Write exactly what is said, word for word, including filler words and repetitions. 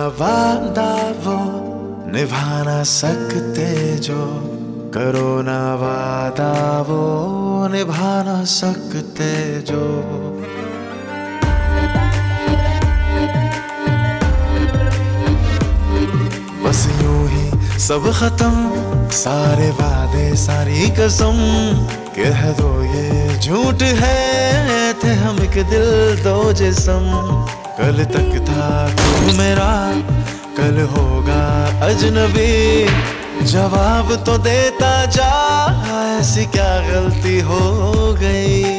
वादा वो निभा ना सकते जो, करो ना वादा वो निभा ना सकते जो। बस यूं ही सब खत्म, सारे वादे सारी कसम, कह दो ये झूठ है, थे हम एक दिल दो जिस्म। कल तक था तू मेरा, कल होगा अजनबी, जवाब तो देता जा, ऐसी क्या गलती हो गई।